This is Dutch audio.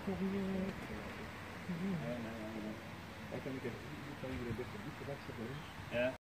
Nee. Kan ik even, kan iedereen dit gebied